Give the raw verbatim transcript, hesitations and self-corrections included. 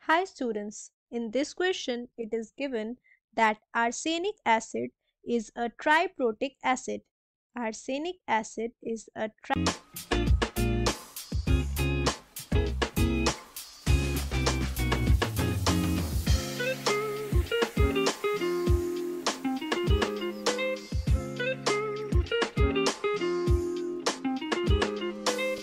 Hi students, in this question it is given that arsenic acid is a triprotic acid. Arsenic acid is a tri